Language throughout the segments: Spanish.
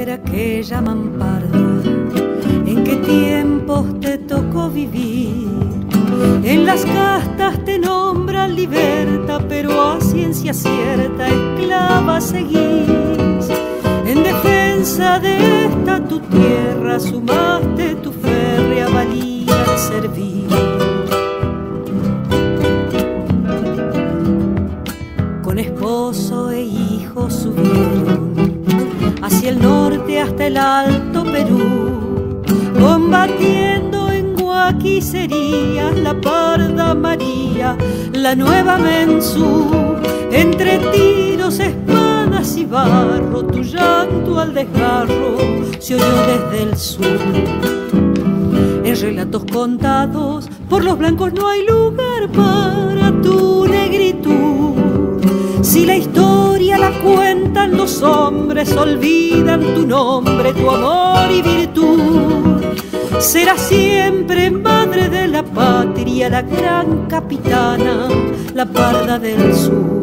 mujer que llaman parda, ¿en qué tiempos te tocó vivir? En las castas te nombran liberta, pero a ciencia cierta esclava seguís. En defensa de esta tu tierra sumaste tu férrea valía de servir. Con esposo e hijos subieron hacia el norte hasta el Alto Perú, combatiendo en guaquicerías la Parda María, la Nueva Mensú. Entre tiros, espadas y barro, tu llanto al desgarro se oyó desde el sur. En relatos contados por los blancos no hay lugar para tu negritud. Si la historia la cuentan los hombres, olvidan tu nombre, tu amor y virtud. Será siempre madre de la patria, la gran capitana, la Parda del Sur.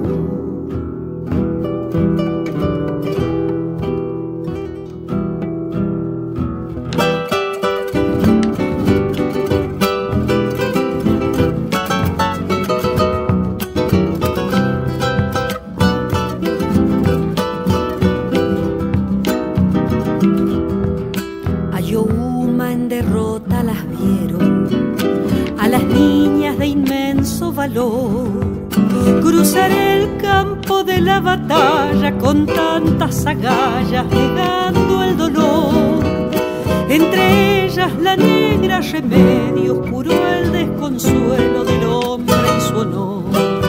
Cruzar el campo de la batalla con tantas agallas, negando el dolor. Entre ellas la negra Remedios curó el desconsuelo del hombre en su honor.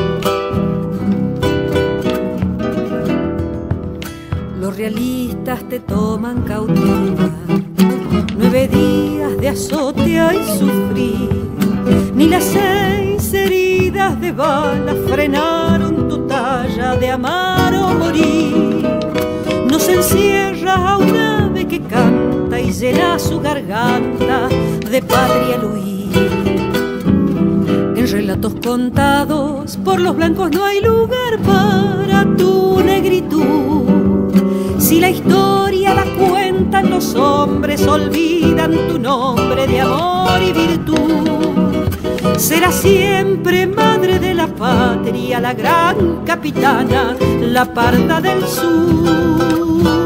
Los realistas te toman cautiva, 9 días de azote hay sufrir, ni las 6 heridas de bala frenaron tu talla de amar o morir. Nos encierra a un ave que canta y llena su garganta de patria al huir. En relatos contados por los blancos no hay lugar para tu negritud. Si la historia la cuentan los hombres, olvidan tu nombre de amor y virtud. Será siempre madre de la patria, la gran capitana, la Parda del Sur.